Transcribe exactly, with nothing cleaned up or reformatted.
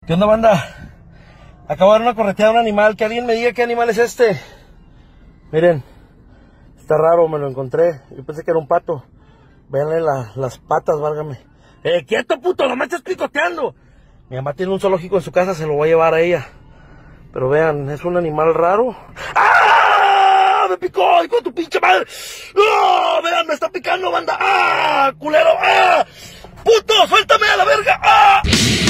¿Qué onda, banda? Acabo de dar una correteada a un animal. Que alguien me diga qué animal es este. Miren, está raro, me lo encontré. Yo pensé que era un pato. Véanle la, las patas, válgame. ¡Eh, quieto, puto! ¡No me estás picoteando! Mi mamá tiene un zoológico en su casa, se lo voy a llevar a ella. Pero vean, es un animal raro. ¡Ah! ¡Me picó! ¡Hijo de tu pinche madre! ¡Oh! Vean, me está picando, banda. ¡Ah! ¡Culero! ¡Ah! ¡Puto! ¡Suéltame a la verga! ¡Ah!